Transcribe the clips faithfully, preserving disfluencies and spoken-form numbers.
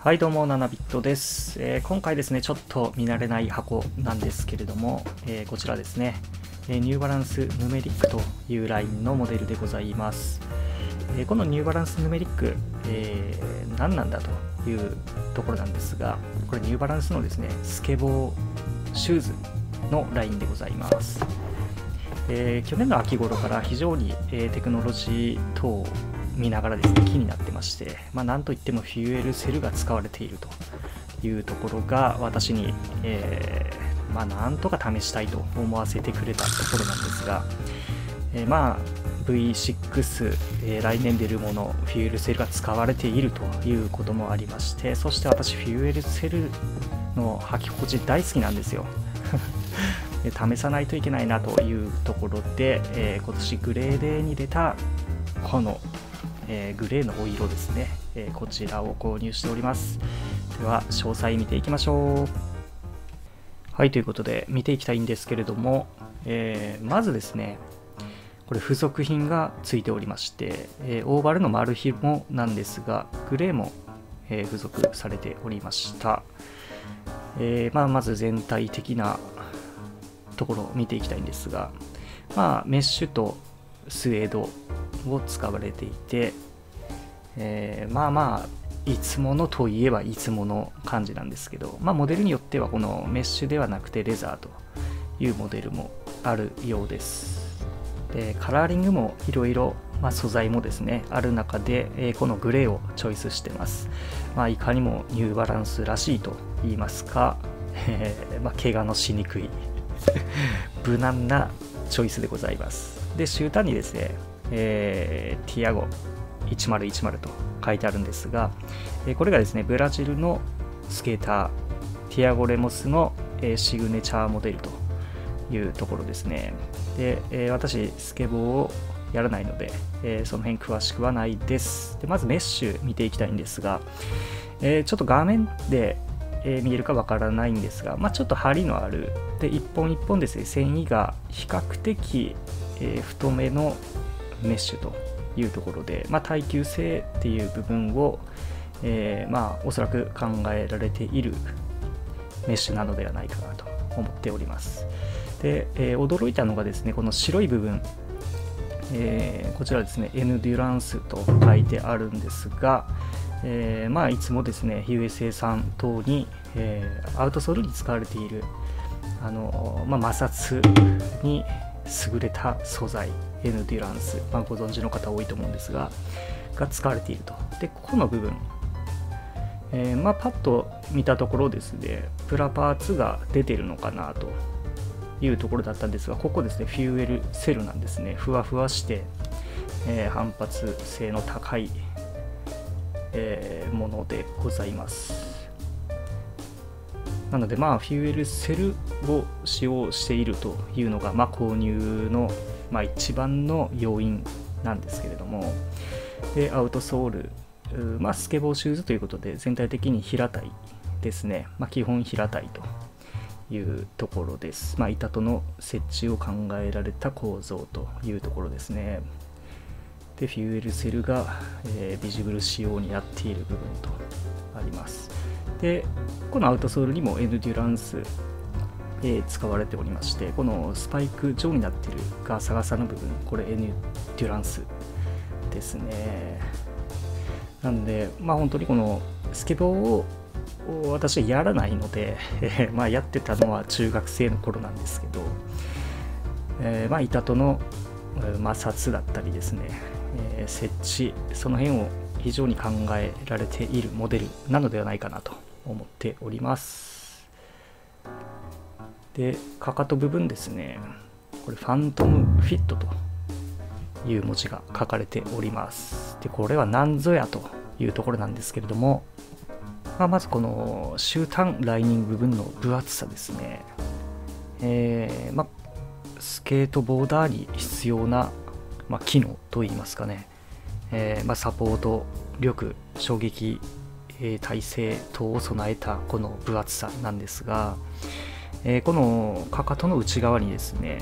はいどうもななビットです、えー、今回ですねちょっと見慣れない箱なんですけれども、えー、こちらですね、えー、ニューバランスヌメリックというラインのモデルでございます、えー、このニューバランスヌメリック、えー、何なんだというところなんですが、これニューバランスのですねスケボーシューズのラインでございます。えー、去年の秋頃から非常に、えー、テクノロジー等を見ながらですね気になってまして、まあ、なんといってもフューエルセルが使われているというところが私に、えーまあ、なんとか試したいと思わせてくれたところなんですが、えー、まあ ブイシックス、えー、来年出るものフューエルセルが使われているということもありまして、そして私フューエルセルの履き心地大好きなんですよ試さないといけないなというところで、えー、今年グレーデーに出たこの、えー、グレーのお色ですね、えー、こちらを購入しております。では詳細見ていきましょう。はい、ということで見ていきたいんですけれども、えー、まずですねこれ付属品がついておりまして、えー、オーバルの丸紐なんですがグレーも、えー、付属されておりました。えーまあ、まず全体的なところを見ていきたいんですが、まあ、メッシュとスウェードを使われていて、えー、まあまあいつものといえばいつもの感じなんですけど、まあ、モデルによってはこのメッシュではなくてレザーというモデルもあるようです。でカラーリングもいろいろ素材もですねある中で、えー、このグレーをチョイスしてます。まあ、いかにもニューバランスらしいと言いますか、えーまあ、怪我のしにくい無難なチョイスでございます。で終端にですね、えー、ティアゴいちまるいちまると書いてあるんですが、えー、これがですねブラジルのスケーターティアゴ・レモスの、えー、シグネチャーモデルというところですね。で、えー、私スケボーをやらないので、えー、その辺詳しくはないです。でまずメッシュ見ていきたいんですが、えー、ちょっと画面でえー、見えるかわからないんですが、まあ、ちょっと張りのあるで一本一本ですね繊維が比較的、えー、太めのメッシュというところで、まあ、耐久性っていう部分を、えー、まあおそらく考えられているメッシュなのではないかなと思っております。で、えー、驚いたのがですねこの白い部分、えー、こちらですねエヌデュランスと書いてあるんですが、えーまあ、いつもですね ユーエスエー さん等に、えー、アウトソールに使われているあの、まあ、摩擦に優れた素材エヌデュランス、まあ、ご存知の方多いと思うんですがが使われていると。でここの部分、えーまあ、パッと見たところですねプラパーツが出てるのかなというところだったんですが、ここですねフューエルセルなんですね。ふわふわして、えー、反発性の高いえー、ものでございます。なのでまあフューエルセルを使用しているというのが、まあ、購入の、まあ、一番の要因なんですけれども、でアウトソール、まあ、スケボーシューズということで全体的に平たいですね、まあ、基本平たいというところです。まあ、板との設置を考えられた構造というところですね。でフューエルセルが、えー、ビジブル仕様になっている部分とあります。でこのアウトソールにもエヌデュランス、えー、使われておりまして、このスパイク状になっているガサガサの部分、これエヌデュランスですね。なのでまあ本当にこのスケボーを私はやらないので、えーまあ、やってたのは中学生の頃なんですけど、えーまあ、板との摩擦だったりですね、えー、設置その辺を非常に考えられているモデルなのではないかなと思っております。でかかと部分ですね、これファントムフィットという文字が書かれております。でこれは何ぞやというところなんですけれども、まあ、まずこの終端ライニング部分の分厚さですね、えーまあスケートボーダーに必要な、まあ、機能といいますかね、えーまあ、サポート力衝撃、えー、耐性等を備えたこの分厚さなんですが、えー、このかかとの内側にですね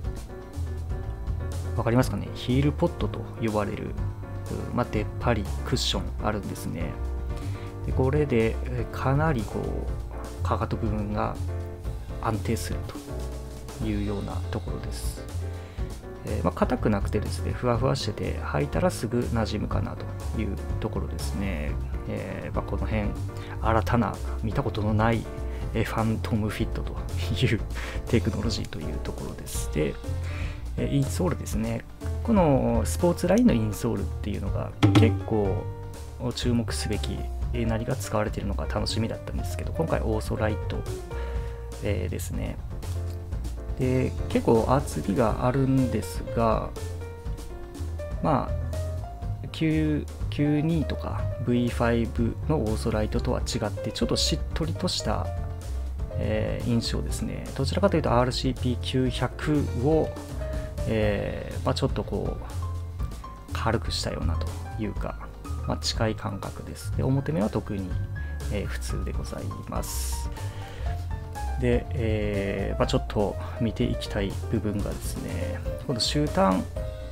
わかりますかね、ヒールポットと呼ばれる、まあ、出っ張りクッションあるんですね。 でこれでかなりこうかかと部分が安定するというようなところです。えー、まあ、硬くなくてですね、ふわふわしてて履いたらすぐ馴染むかなというところですね。えーまあ、この辺新たな見たことのないファントムフィットというテクノロジーというところです。で、インソールですね。このスポーツラインのインソールっていうのが結構注目すべき、何が使われているのか楽しみだったんですけど、今回オーソライト、えー、ですね。で、結構厚みがあるんですが、まあ、キューに とか ブイファイブ のオーソライトとは違って、ちょっとしっとりとしたえー、印象ですね。どちらかというと アールシーピーきゅうひゃく を、えーまあ、ちょっとこう軽くしたようなというか、まあ、近い感覚です。で、表目は特に、えー、普通でございます。で、えーまあ、ちょっと見ていきたい部分がですね、この終端、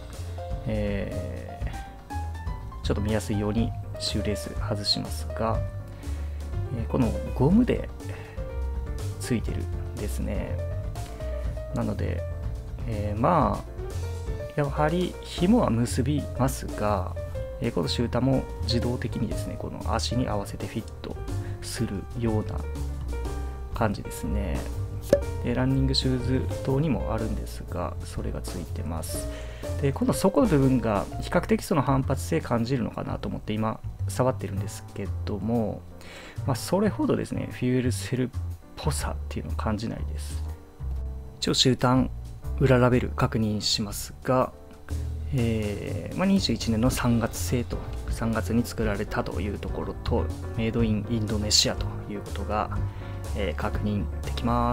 えー、ちょっと見やすいようにシューレース外しますが、えー、このゴムでついてるんですね。なので、えー、まあやはり紐は結びますが、えー、この終端も自動的にですね、この足に合わせてフィットするような感じですね。で、ランニングシューズ等にもあるんですが、それがついてます。で、この底の部分が比較的その反発性感じるのかなと思って今触ってるんですけども、まあ、それほどですね、フューエルセルっぽさっていうのを感じないです。一応終端裏ラベル確認しますが、えーまあ、にじゅういちねんのさんがつ製とさんがつに作られたというところと、メイドインインドネシアということが、えー、確認できます。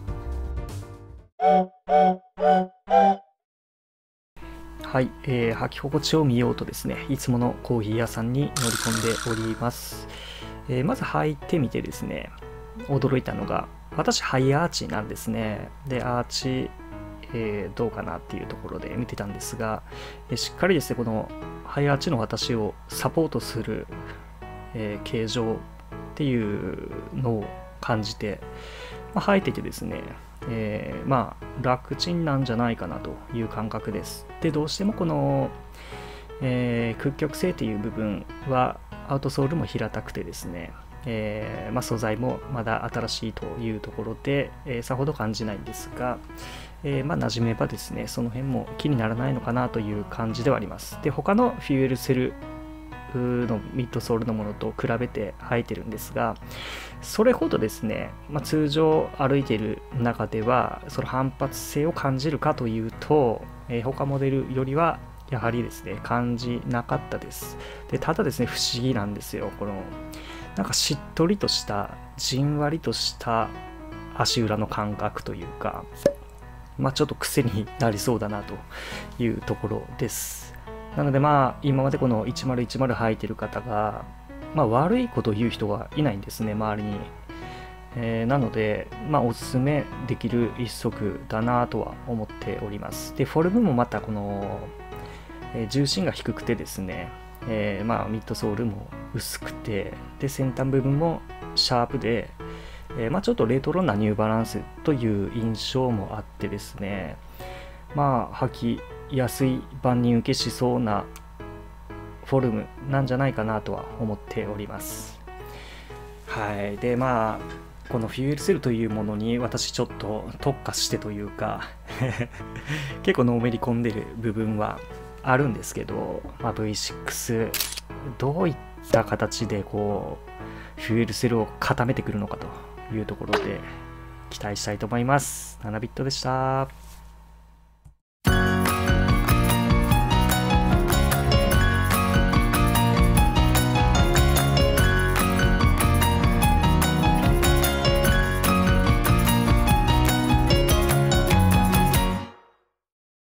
はい、えー、履き心地を見ようとですね、いつものコーヒー屋さんに乗り込んでおります。えー、まず履いてみてですね、驚いたのが、私ハイアーチなんですね。で、アーチ、えー、どうかなっていうところで見てたんですが、えー、しっかりですね、このハイアーチの私をサポートする、えー、形状っていうのを感じて、まあ、履いててですね、えー、まあ楽ちんなんじゃないかなという感覚です。で、どうしてもこの、えー、屈曲性っていう部分はアウトソールも平たくてですね、えーまあ、素材もまだ新しいというところで、えー、さほど感じないんですが、えーまあ、馴染めばですね、その辺も気にならないのかなという感じではあります。で、他のフューエルセルのミッドソールのものと比べて履いてるんですが、それほどですね、まあ、通常歩いている中ではその反発性を感じるかというと、えー、他モデルよりはやはりですね感じなかったです。で、ただですね、不思議なんですよ。このなんかしっとりとしたじんわりとした足裏の感覚というか、まあちょっと癖になりそうだなというところです。なのでまあ今までこのいちまるいちまる履いてる方が、まあ、悪いことを言う人はいないんですね、周りに。えー、なので、まあ、おすすめできる一足だなとは思っております。で、フォルムもまたこの、えー、重心が低くてですね、えー、まあミッドソールも薄くて、で先端部分もシャープで、えー、まあちょっとレトロなニューバランスという印象もあってですね、まあ履きやすい、万人受けしそうなフォルムなんじゃないかなとは思っております。はい。で、まあこのフューエルセルというものに私ちょっと特化してというか結構のめり込んでる部分はあるんですけど、まあ、ブイシックス どういった形でこうフューエルセルを固めてくるのかというところで期待したいと思います。ななビットでした。